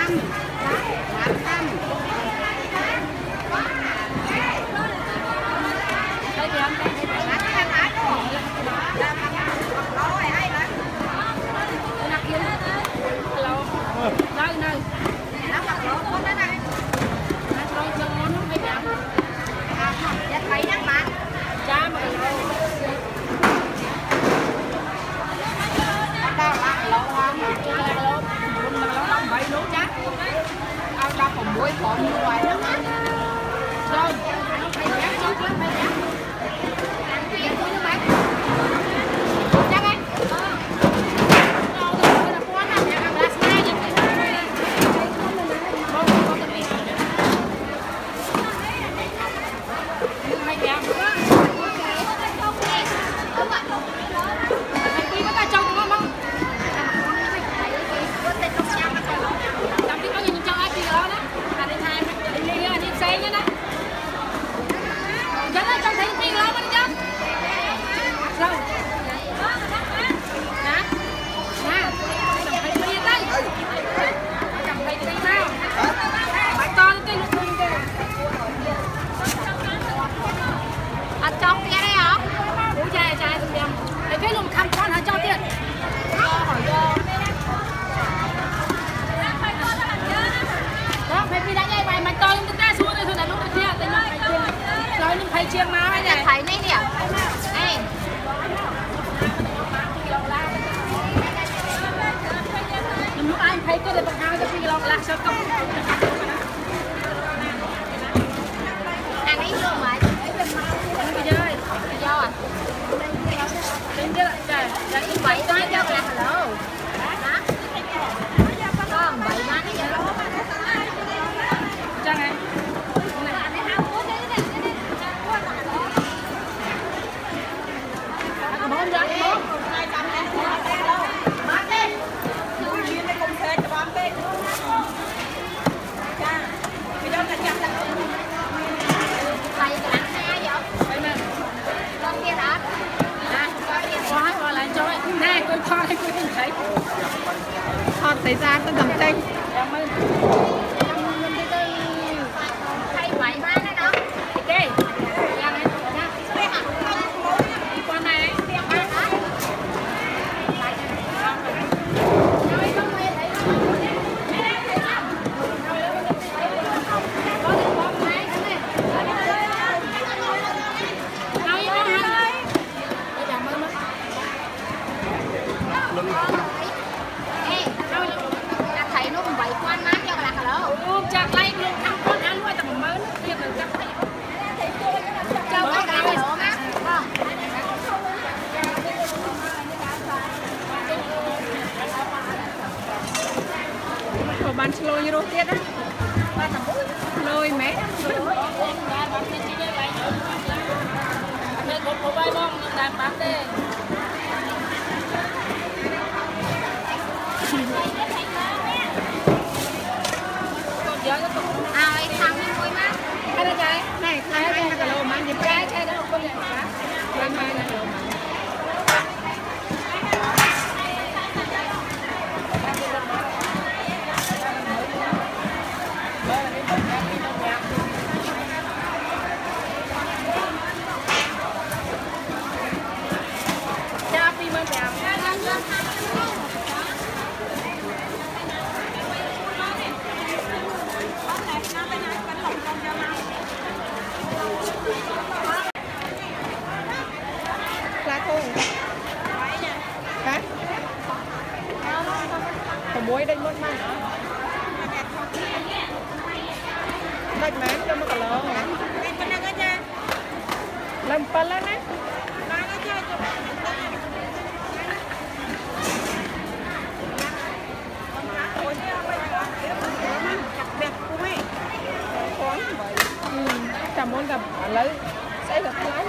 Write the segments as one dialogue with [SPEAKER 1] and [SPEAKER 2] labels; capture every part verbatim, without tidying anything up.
[SPEAKER 1] Thấy ra tôi cầm tranh.
[SPEAKER 2] Thay bảy ba đấy đó. Ok. Con này.
[SPEAKER 1] Bán lôi như rô tiết á. Lôi mẹ.
[SPEAKER 2] Ai thằng đi vui má.
[SPEAKER 1] Cái đó trái. Này, này anh là lô mang gì trái trái đó không nhận cá. Lên mai là lô mang. Muối đây mất mà đây mẹ cho nó cả lỡ làm phân lên á chầm món gặp lấy sẽ gặp lái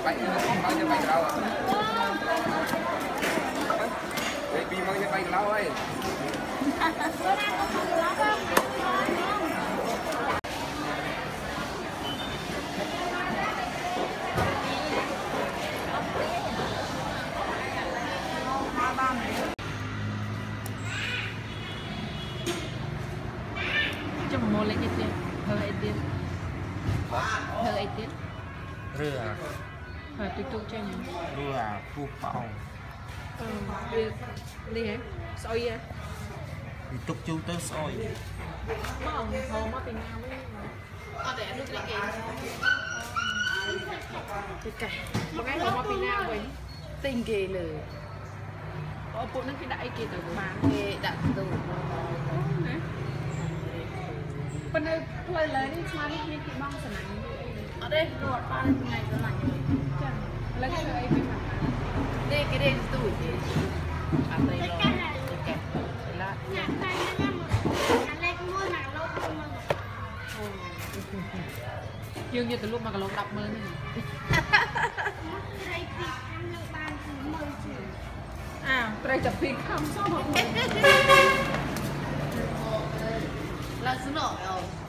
[SPEAKER 3] bay bay cho bay đâu đây pi bay cho bay lâu ấy
[SPEAKER 1] trong một lấy cái tiền hơi ấy tiền hơi ấy tiền
[SPEAKER 3] rửa
[SPEAKER 1] hơi tụi tụi chơi nhỉ
[SPEAKER 3] rửa phu bao
[SPEAKER 1] đi đi hả soi à
[SPEAKER 3] thì tục chú tới soi
[SPEAKER 1] có ông thô mất tiền nào với ờ để nước lấy kì cái cày một cái thô mất tiền nào vậy tiền kì lử ở bộ nó cái đại kì từ bán thì đặt từ bên đây thôi lấy đi cho đi đi thì mong sẵn này ở đây rồi ba lên ngày rồi lạnh chẳng lấy cái này bên mặt đây cái đây tủ thì à đây rồi cái kẹp đấy là nhà tay nó nhá anh lấy mua nào lâu không mà dương như từ lúc mà cái lồng đập mơ này à đây chụp phim không sao không là xin lỗi